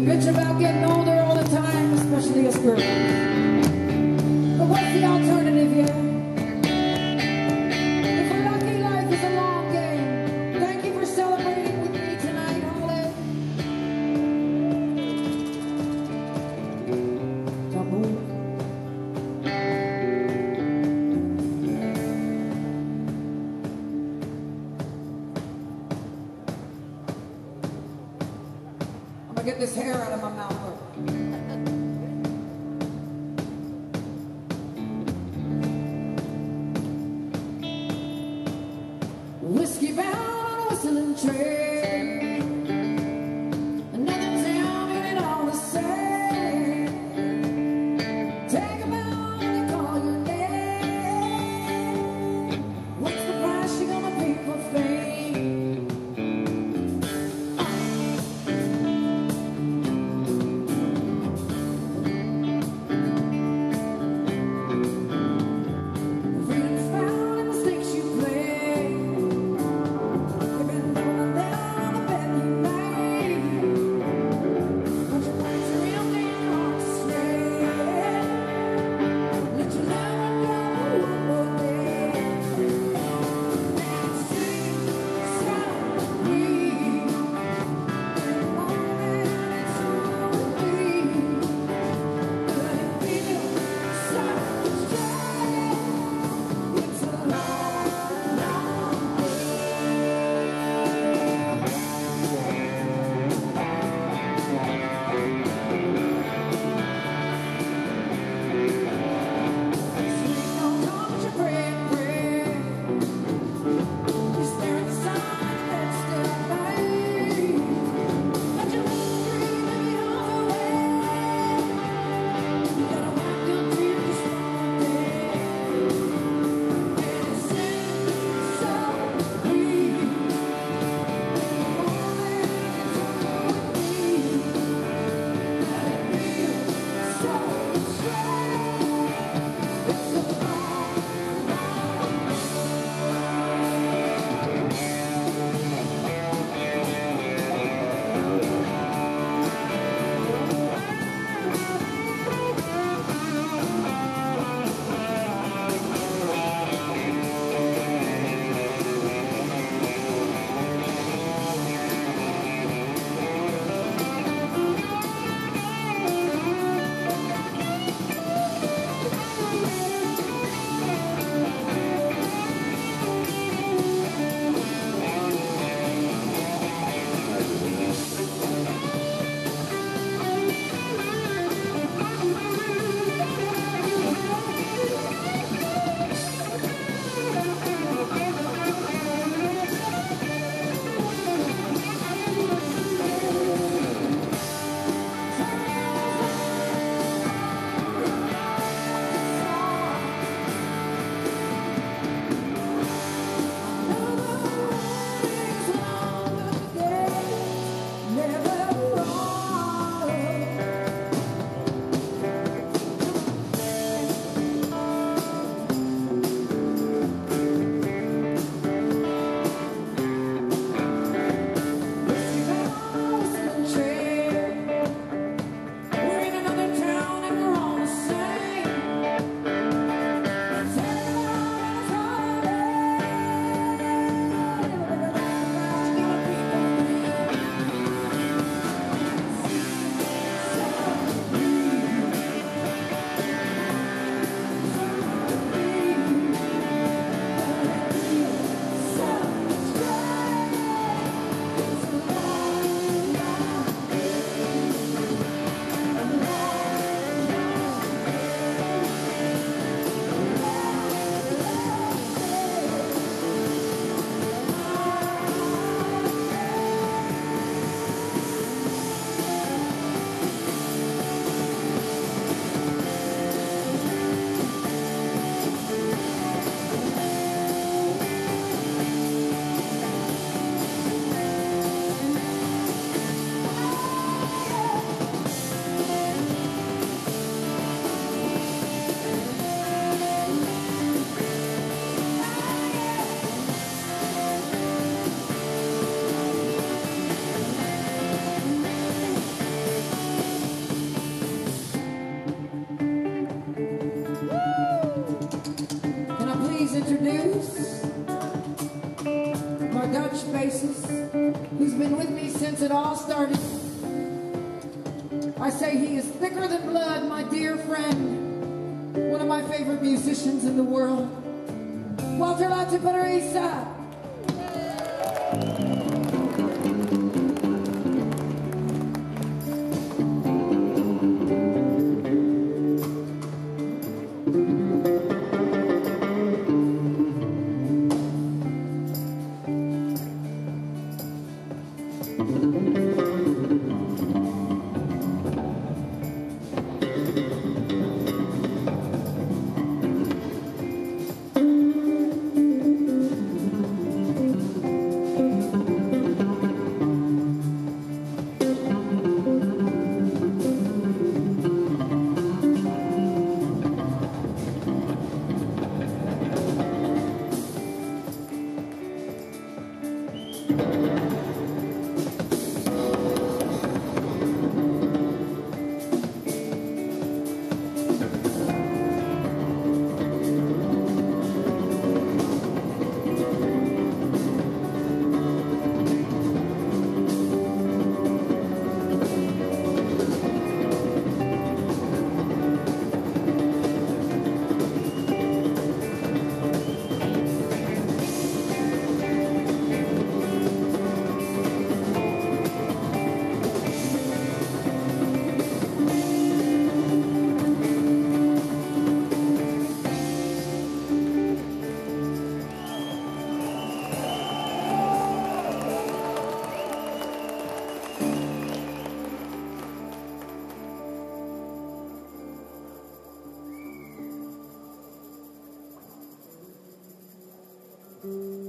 bitch about getting older all the time, especially us girls. But what's the alternative, yeah? If we're lucky, life is a long game. Thank you for celebrating with me tonight, Holly. Taboo. I'm gonna get this hair out of my mouth. Whiskey bound on a whistling train. Another town and it all the same. Take a bow when they call your name. What's the price you're gonna pay for fame? Freedom's found in the stakes you play. You've been down and down the bed. bassist, who's been with me since it all started. I say he is thicker than blood, my dear friend, one of my favorite musicians in the world, Walter Lattiparisa. Thank you.